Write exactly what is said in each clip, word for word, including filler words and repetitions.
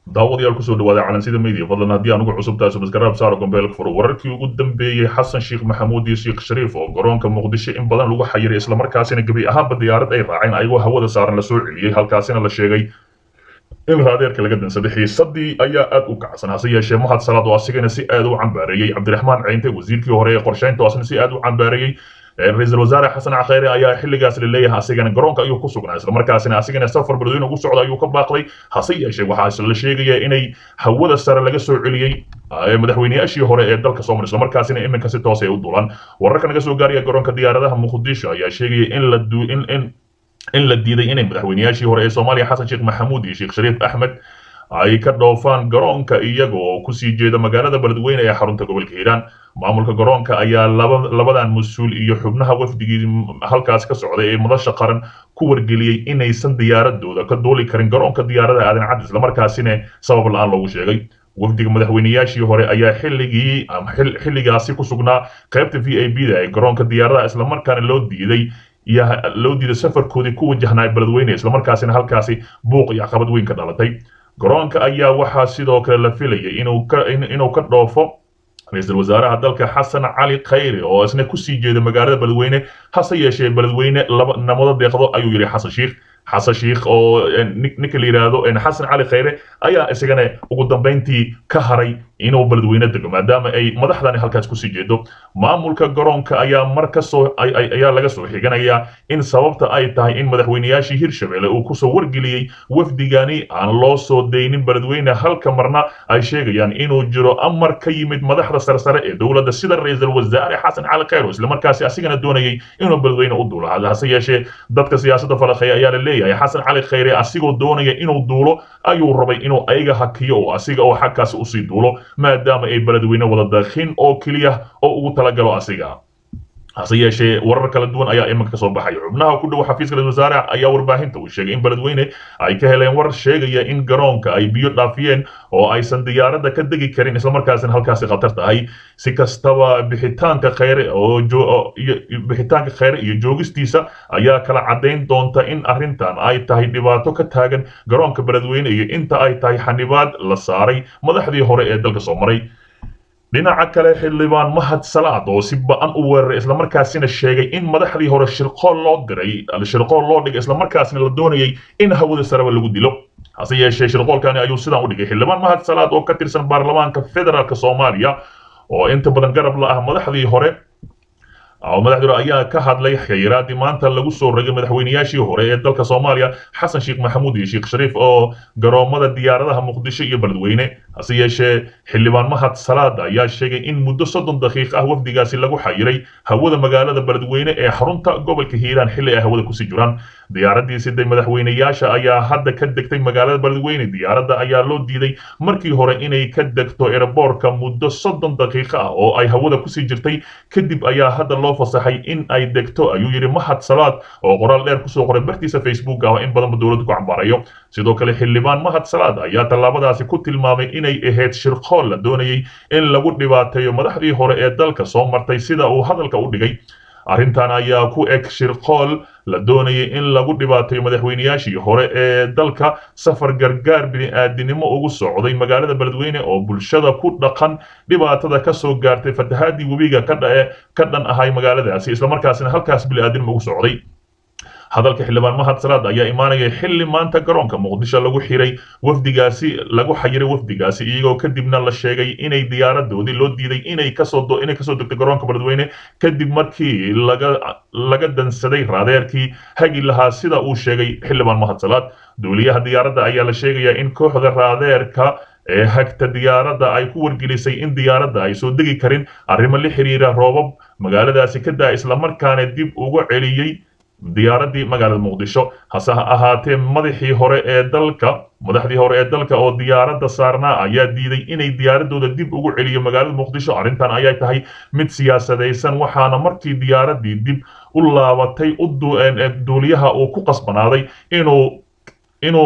daawadayaal ku soo dhawaada calansida media fadlan haddii aan ugu cusub tahay subscribe saaro gombeelka furo wararkii ugu dambeeyay xasan sheekh maxamuud iyo sheekh shariif oo garoonka muqdisho in badan lagu xayiray isla markaasina gabi ahaanba diyaarad ay raaceen ayagoo hawada saaran la soo celiyay halkaasina la sheegay in raadeerka laga dansaday xiisadii ayaa aad u kacsan hase yeeshee mahad salaad oo asigana si aad u cambaareeyay cabdiraxmaan ciinte wasiirkii hore ee qorsheynta asna si aad u cambaareeyay ra'iisul wasaare xasan caqayre ayaa xilligaas la leeyahay asigana garoonka ayuu ku sugnaa isla markaasina asigana safar balweyne ugu socda ayuu ka baaqday hase yeeshee waxaa la sheegaya inay hawada sare laga soo celiyay madaxweynayaashii hore ee dalka Soomaaliya isla markaasina iminka si toos ah u duulan wararka naga soo gaaraya garoonka diyaaradaha Muqdisho ayaa sheegaya in la duu in in in la diiday inay madaxweynayaashii hore ee Soomaaliya xasan sheekh maxamuud iyo sheekh shariif axmed ay ka dhoofaan garoonka iyaga oo ku sii jeeda magaalada Beledweyne ee xarunta gobolka Hiiraan maamulka garoonka ayaa labadan mas'uul iyo xubnaha wafdigii halkaas ka socday ee madasha qaran ku wargeliyay inaysan diyaaradooda ka duuli karin garoonka diyaaradaha aadan cad isla markaasina sabab la'aan loogu sheegay wafdiga madaxweynayaashii hore ayaa xilligii xilligaasi ku sugnaa qaybta V I P da ee garoonka diyaaradaha isla markaana loo diiday iyo loo diiday safarkoodii ku wajahnaa Beledweyne isla markaasina halkaasi buuq iyo caqabad weyn ka dhalatay garoonka ayaa waxaa sidoo kale la filayay inuu ka inuu ka dhoofo ra'iisul wasaaraha dalka xasan cali khayre oo isna ku sii jeeda magaalada Beledweyne hase yeeshee Beledweyne laba namada deeqdo ayuu yiri xasan sheekh xasan sheekh oo ninka la yiraahdo in xasan cali khayre ayaa isagana ugu dambeyntii ka haray inuu Beledweyne dego maadaama ay madaxdani halkaas ku sii jeedo maamulka garoonka ayaa mar ka soo ayaa laga soo xiganaya in sababta ay tahay in madaxweynayaashii Hirshabelle uu ku soo wargeliyay wafdigani aan loo soo deynin Beledweyne halka marna ay sheegayaan inuu jiro amar ka yimid madaxda sarsare ee dawladda sida ra'iisul wasaare xasan cali khayre isla markaasi asigana doonayay inuu Beledweyne u duulo hase yeeshee dadka siyaasadda falaqay ayaa la leeyahay xasan cali khayre asigoo doonaya inuu duulo ayuu rabay inuu ayaga hakiyo oo asiga oo xagkaas u sii duulo maadaama ay Beledweyne wada daaqin oo kaliya oo ugu talagalo asiga hase yeeshee warar kala duwan ayaa iminka soo baxay xubnaha ku dhow xafiiska ra'iisul wasaare ayaa warbaahinta u sheegay in Beledweyne ay ka heleen warar sheegaya in garoonka ay biyo dhaafiyeen oo aysan diyaaradda ka degi karin isla markaasina halkaasi khatar tahay si kastaba bixitaanka khayre oo bixitaanka khayre iyo joogistiisa ayaa kala cadeyn doonta in arrintan ay tahay dhibaato ka taagan garoonka Beledweyne iyo inta ay tahay xanibaad la saaray madaxdii hore ee dalka soo maray dhinaca kale xildhibaan mahad salaad oo si ba'an u weeraray isla markaasina sheegay in madaxdii hore shirqool loo diray shirqool loo dhigay isla markaasina la doonayay in hawada saraba lagu dilo hase yeeshee shirqoolkani ayuu sidan u dhigay xildhibaan mahad salaad oo ka tirsan baarlamaanka federaalka Soomaaliya oo inta badan garab la ah madaxdii hore oo madaxdii ayaa ka hadlay xayiraadii maanta lagu soo rogay madaxweynayaashii hore ee dalka Soomaaliya xasan sheekh maxamuud iyo sheekh shariif oo garoomada diyaaradaha Muqdisho iyo Beledweyne hase yeeshee xildhibaan mahad salaad ayaa sheegay in muddo soddon daqiiqo ah wafdigaasi lagu xayiray hawada magaalada Beledweyne ee xarunta gobolka Hiiraan xilli ay hawada ku sii jiraan diyaaradii sidii madaxweynayaasha ayaa hadda ka degtay magaalada Beledweyne diyaaradda ayaa loo diiday markii hore inay ka degto airportka muddo soddon daqiiqo ah oo ay hawada ku sii jirtay kadib ayaa hadda loo fasaxay in ay degto ayuu yiri mahad salaad oo qoraal dheer ku soo qoray bartiisa Facebook ah in badan dawladdu ku cambarayo sidoo kale xildhibaan mahad salaad ayaa talaabadaasi ku tilmaamay inay ahayd shirqool la doonayay in lagu dhibaateeyo madaxdii hore ee dalka soo martay sida uu hadalka u dhigay arrintan ayaa ku eg shirqool la doonayay in lagu dhibaateeyo madaxweynayaashii hore ee dalka safar gargaar bini'aadinimo ugu socday magaalada Beledweyne oo bulshada ku dhaqan dhibaatada ka soo gaartay fatahaadii webiga ka dhae ka dhan ahay magaaladaasi isla markaasina halkaas bini'aadinimo ugu socday hadalka xildhibaan mahad salaad ayaa imaanaya xilli maanta garoonka Muqdisho lagu xiray wafdigaasi lagu xayiray wafdigaasi iyagoo kadibna la sheegay inay diyaaradoodii loo diiday inay ka soo inay ka soo degto garoonka Beledweyne kadib markii laga laga dansaday raadeerkii hagi lahaa sida uu sheegay xildhibaan mahad salaad duuliyaha diyaaradda ayaa la sheegaya in kooxda raadeerka ee hagta diyaaradda ay ku wargelisay in diyaaradda ay soo degi karin arrimo la xiriira roobab magaaladaasi ka daa isla markaana dib ugu celiyay diyaaradii magaalada Muqdisho hase ahaatee madaxii hore ee dalka madaxdii hore ee dalka oo diyaaradda saarnaa ayaa diiday inay diyaaradooda dib ugu celiyo magaalada Muqdisho arrintan ayaa tahay mid siyaasadaysan waxaana markii diyaaradii dib u laabatay u duuliyaha uu ku qasbanaaday inuu inuu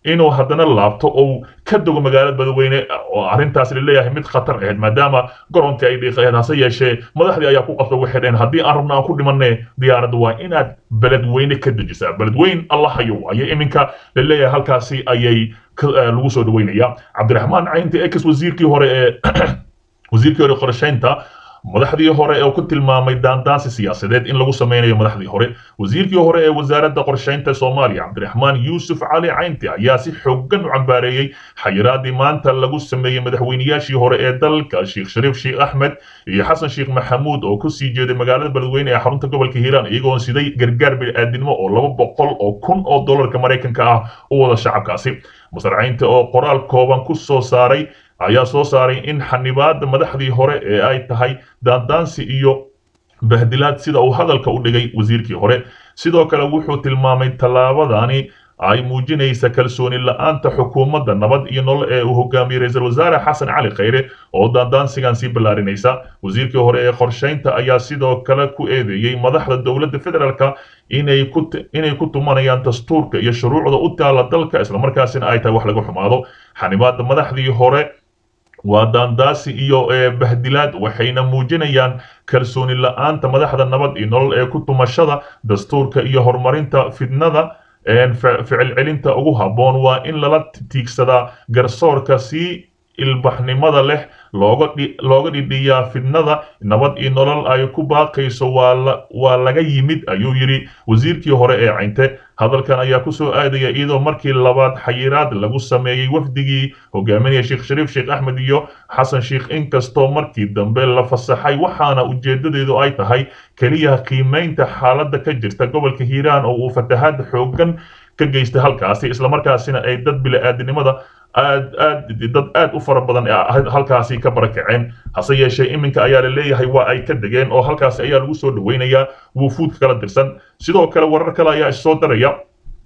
inuu haddana laabto oo ka dogo magaalada Beledweyne oo arrintaas leeyahay mid khatar ah maadaama garoonka ay dhiiqayeen hase yeeshee madaxdii ayaa ku qabtay waxay dhaheen haddii aan rabno aan ku dhimanay diyaaradda waa inaad Beledweyne ka dejisaa Beledweyne Allah hayo ayay iminka leeyahay halkaasi ayay lagu soo dhaweynaya Cabdiraxmaan Caynti ex wasiirkii hore ee wasiirkii hore qorsheynta madaxdii hore ee ku tilmaamay daandaansi siyaasadeed in lagu sameeyo madaxdii hore wasiirkii hore ee wasaaradda qorsheynta Soomaaliya Cabdiraxmaan Yuusuf Cali Caynti ayaa si xooggan u cambaareeyay xayiraadii maanta lagu sameeyay madaxweynayaashii hore ee dalka Sheekh Shariif Sheekh Ahmed iyo Xasan Sheekh Maxamuud oo ku sii jeeday magaalada Beledweyne ee xarunta gobolka Hiiraan iyagoo siday gargaar bini'aadanimo oo laba boqol oo kun oo dollarka Mareykanka ah u wada shacabkaasi Masar Caynti oo qoraal kooban ku soo saaray ayaa soo saaray in xanibaadda madaxdii hore ee ay tahay daandaansi iyo bahdilaad sida uu hadalka u dhigay wasiirkii hore sidoo kale wuxuu tilmaamay tallaabadani ay muujinaysa kalsooni la'aanta xukuumadda nabad iyo nolol ee uu hogaamiyay ra'iisul wasaare Xasan Cali Khayre oo daandaansigan sii balaarinaysa wasiirkii hore ee qorsheynta ayaa sidoo kale ku eedeeyay madaxda dowladda federaalka inay ku inay ku tumanayaan dastuurka iyo shuruucda u taala dalka isla markaasina ay tahay wax laga xumaado xanibaadda madaxdii hore waa daandaasi iyo bahdilaad waxayna muujinayaan kalsooni la'aanta madaxda nabad iyo nolol ee ku tumashada dastuurka iyo horumarinta fidnada ficil celinta ugu habboon waa in lala tiigsadaa garsoorka si ilbaxnimada leh looga looga dhidhiyaa fidnada nabad iyo nolol ay ku baaqayso waa waa laga yimid ayuu yiri wasiirkii hore ee Caynte hadalkan ayaa ku soo aadaya iyadoo markii labaad xayiraad lagu sameeyay wafdigii hogaaminaya Sheekh Shariif Sheekh Ahmed iyo Xasan Sheekh inkastoo markii dambe la fasaxay waxaana ujeedadeedu ay tahay kaliya qiimeynta xaaladda ka jirta gobolka Hiiraan oo uu fatahaad xooggan ka geystay halkaasi isla markaasina ay dad bini'aadanimada aad aad dad aad u fara badan halkaasi ka barakaceen hase yeeshee iminka ayaa la leeyahay waa ay ka degeen oo halkaasi ayaa lagu soo dhaweynayaa wufuud kala dirsan sidoo kale warar kale ayaa soo daraya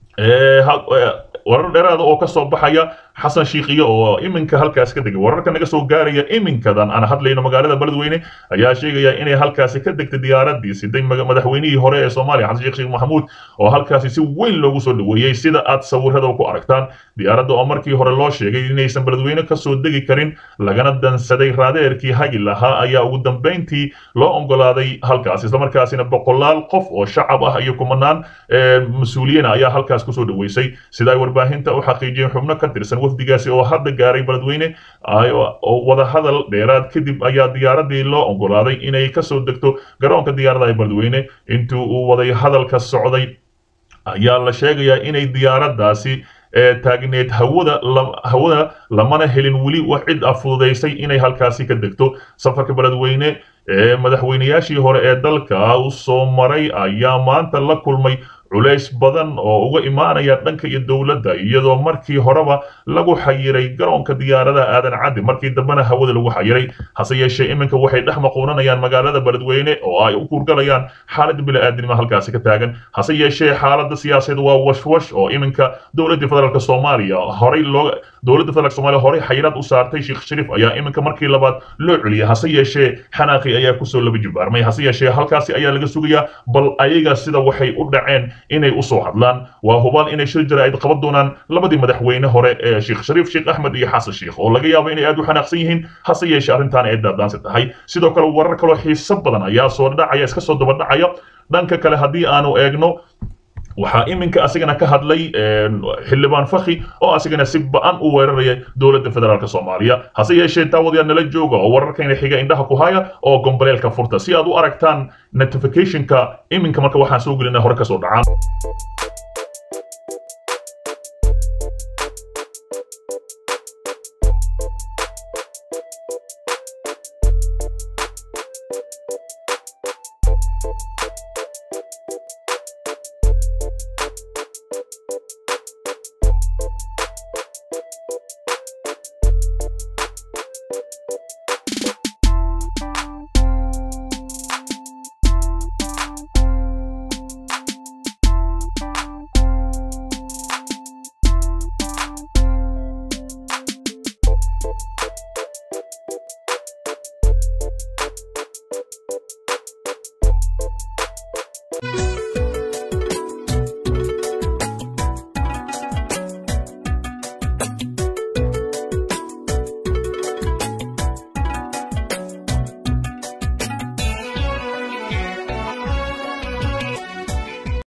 ee warar dheeraad oo ka soo baxaya Xasan Sheekh iyo oo iminka halkaas ka degay wararka naga soo gaaraya iminkadan aan hadlayno magaalada Beledweyne ayaa sheegaya inay halkaas ka degtay diyaaradii siday madaxweynihii hore ee Soomaaliya Xasan Sheekh Maxamuud oo halkaas si weyn loogu soo dhaweeyay sida aad sawirada ku aragtaan diyaaradda oo markii hore loo sheegay inaysan Beledweyne ka soo degi karin lagana dansaday raadeerkii hagi lahaa ayaa ugu dambeyntii loo ogolaaday halkaas isla markaasina boqolaal qof oo shacab ah iyo kumanaan mas'uuliyiin ayaa halkaas ku soo dhaweysay sida ay warbaahinta u xaqiijiyeen xubno ka tirsan wafdigaasi oo hadda gaaray Beledweyne oo wada hadal dheeraad kadib ayaa diyaaradii loo ogolaaday inay ka soo degto garoonka diyaaradda Beledweyne intuu uu waday hadalka socday ayaa la sheegayaa inay diyaaraddaasi taagneed hawada hawada lamana helin weli wax cid afududeysay inay halkaasi ka degto safarka Beledweyne ee madaxweynayaashii hore ee dalka u soo maray ayaa maanta la kulmay culays badan oo uga imaanaya dhanka iyo dawladda iyadoo markii horeba lagu xayiray garoonka diyaaradaha aadan cadi markii dambana hawada lagu xayiray hase yeeshee iminka waxay dhex maqoonanayaan magaalada Beledweyne oo ay u kurgalayaan xaalad bini'aadanimo halkaasi ka taagan hase yeeshee xaaladda siyaasadeed waa washwash oo iminka dawladda federaalka Soomaaliya horay loo dawladda federaalka Soomaaliya horay xayiraad u saartay Sheekh Shariif ayaa iminka markii labaad loo celiyay hase yeeshee xanaaqi ayaa ku soo laba jibaarmay hase yeeshee halkaasi ayaa laga sugayaa bal ayaga sida waxay u dhaceen inay u soo hadlaan waa hubaan inay shir jira ay qaban doonaan labadii madaxweyne hore ee Sheekh Shariif Sheekh Ahmed iyo Xasan Sheekh oo laga yaabo inay aad u xanaaqsan yihiin hase yeeshee arrintan ay daadaansi tahay sidoo kale warar kale oo xiiso badan ayaa soo dhacaya iska soo daba dhacaya dhanka kale haddii aanu eegno waxaa iminka asigana ka hadlay xildhibaan Fakhi oo asigana si ba'an u weeraraya dawladda federaalka Soomaaliya hase yeeshee taawadayaal nala jooga oo wararkayna xiga indhaha ku haya oo gomboleelka furta si aad u aragtaan notification-ka iminka marka waxaan soo gelinaa hore ka soo dhacaan